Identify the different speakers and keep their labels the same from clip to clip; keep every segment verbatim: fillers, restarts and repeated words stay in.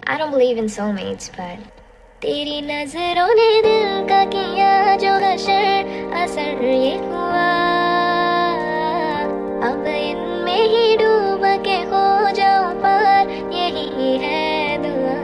Speaker 1: I don't believe in soulmates, but तेरी नजरों ने दिल का किया जो हशर असर ये हुआ अब इनमें ही डूब के हो जाऊं पार यही है दुआ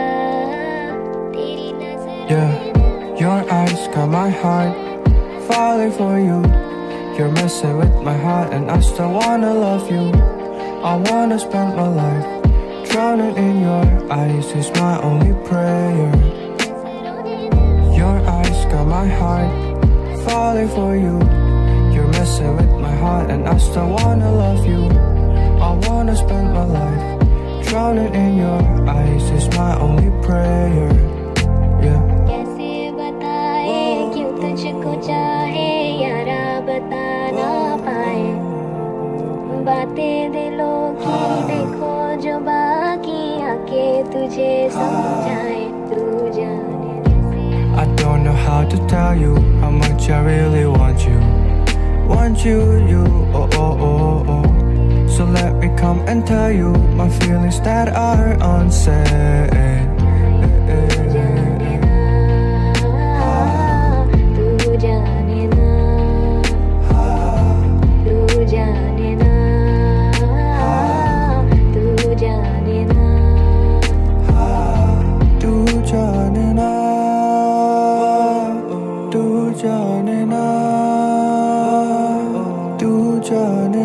Speaker 1: तेरी नजरों
Speaker 2: Yeah, your eyes got my heart falling for you. You're messing with my heart and I still wanna love you. I wanna spend my life drowning in your eyes is my only prayer. Your eyes got my heart falling for you. You're messing with my heart and I still wanna love you. I wanna spend my life drowning in your eyes is my only prayer. Yeah.
Speaker 1: कैसे बताए क्यों तुझको चाहे यारा बता ना पाए बातें दिलों की देखो जो बाकी आके तुझे समझाए तू जाने
Speaker 2: I don't know how to tell you how much I really want you. Want you, you, oh, oh, oh, oh. So let me come and tell you my feelings that are unsaid.
Speaker 1: तू जाने ना तू जाने ना तू जाने ना
Speaker 2: तू जाने ना तू जाने ना तू जाने